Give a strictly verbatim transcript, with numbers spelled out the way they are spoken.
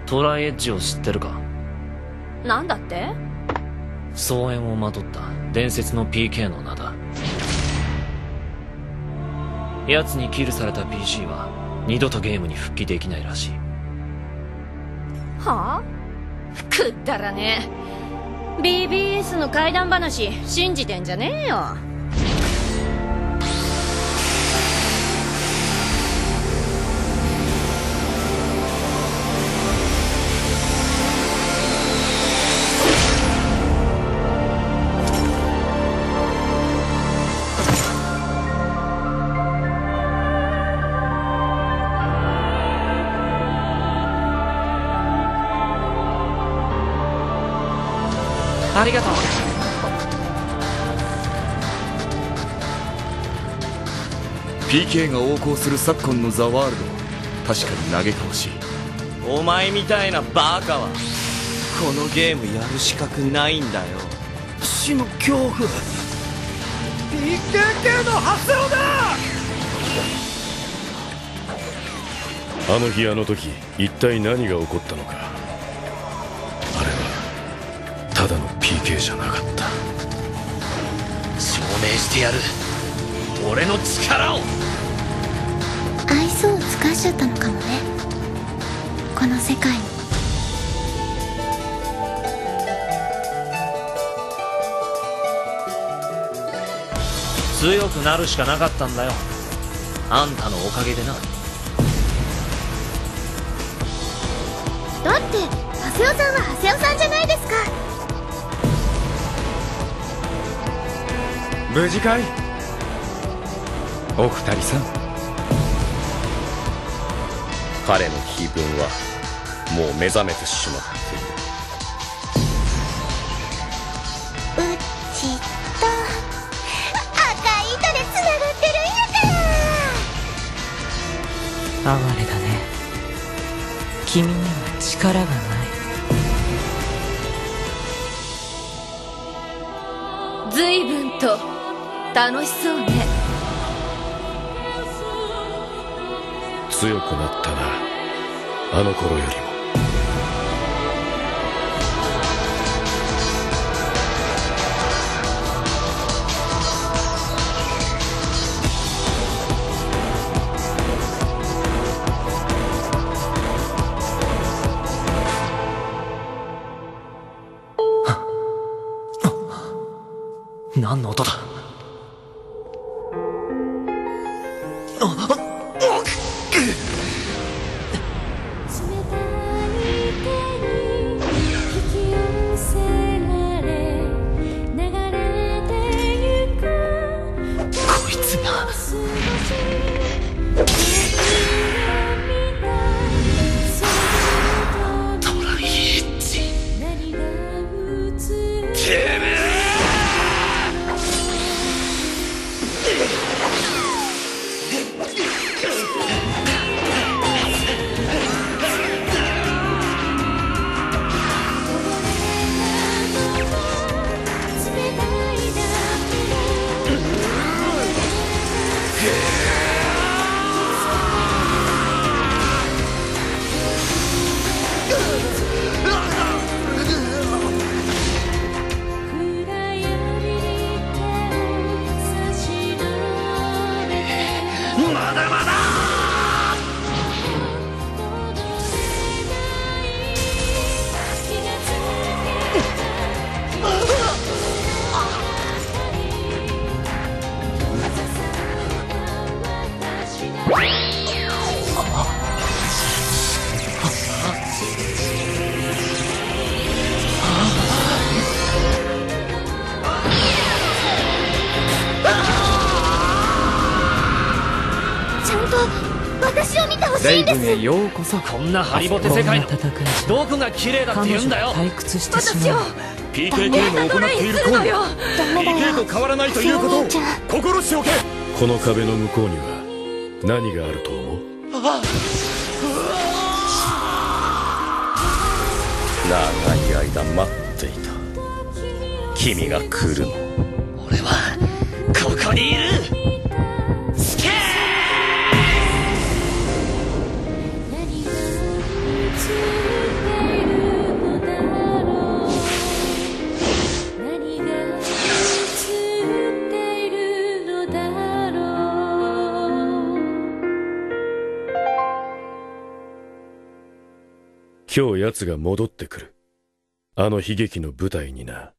トライエッジを知ってるか？ なんだって？ 双円をまとった伝説の ピーケー の名だ。奴にキルされた ピーシー は二度とゲームに復帰できないらしい。 はあ？くったらねえ。 ビービーエス の怪談話信じてんじゃねえよ。 ありがとう。 ピーケー が横行する昨今のザワールド、確かに嘆かわしい。 お前みたいなバカはこのゲームやる資格ないんだよ。 死の恐怖、 ピーケーケー の発動だ。 あの日あの時一体何が起こったのか。あれはただの ピーケー じゃなかった。 証明してやる、俺の力を。 愛想を尽かしちゃったのかもね、この世界に。 強くなるしかなかったんだよ、あんたのおかげでな。 だってハセオさんはハセオさんじゃないですか。 無事かいお二人さん。 彼の気分はもう目覚めてしまっている。 うちと赤い糸でつながってるんやから。 哀れだね、君には力がない。 随分と楽しそうね。 強くなったな、あの頃よりも。 何の音だ？ 私を見てほしいんです。 レイブンへようこそ。 こんなハリボテ世界のこんな戦いじゃどこが綺麗だって言うんだよ。 退屈してし私をまう。 ピーケーケー の行っている行為、 ダメだピーケー と変わらないということを心しておけ。 この壁の向こうには何があると思う？ 長い間待っていた君が来るの。 俺はここにいる。スケー何が今日奴が戻ってくる。あの悲劇の舞台にな。